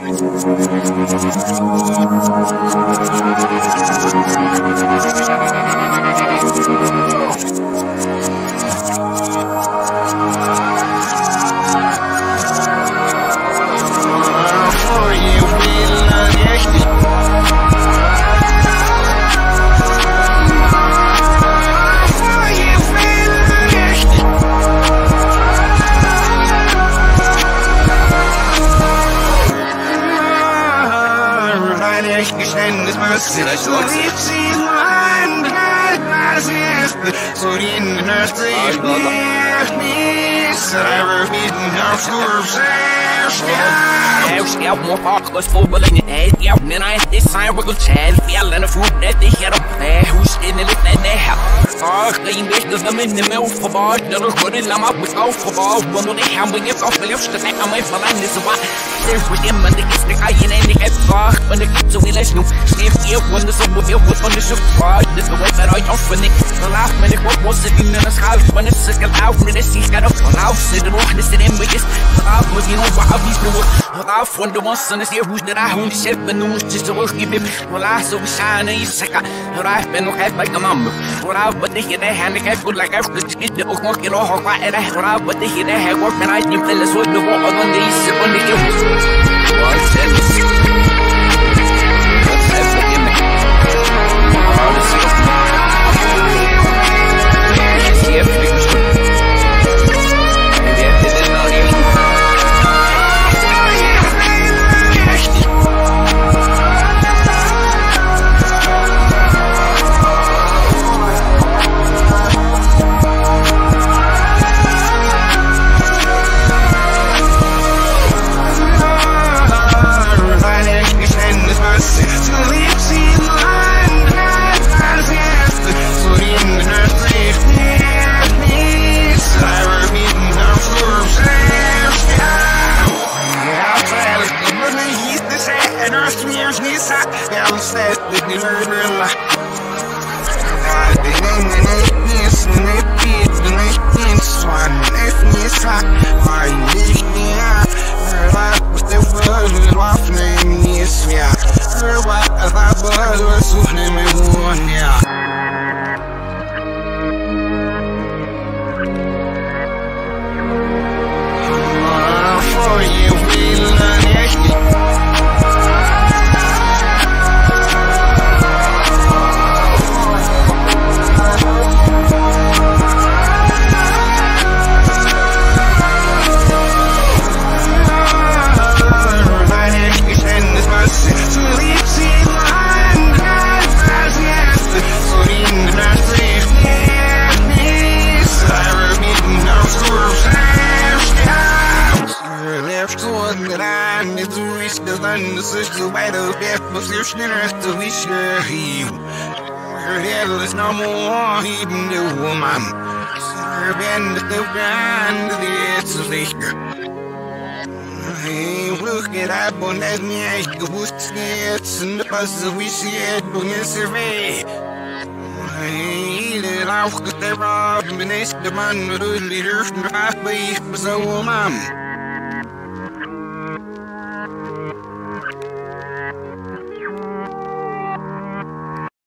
When the one son is here, who's that I only said the news just to work give him. Well, I so shine a second. I've been okay like a mum. Well, I but they hear their handicap good like after to get the oak market or right at that. But they hear their hair work and I think tell us what the water on the east on the hill. What's that? What's happening? All the stuff. Here, please. Maybe I didn't know you. There's no more even the woman. Serbian the brand it's sicher. Hey, look it up on that me I gewusst jetzt und was so wie sie und es survey. Hey, der auch der bin ich der Mann, der dürfen drauf bei so Mann.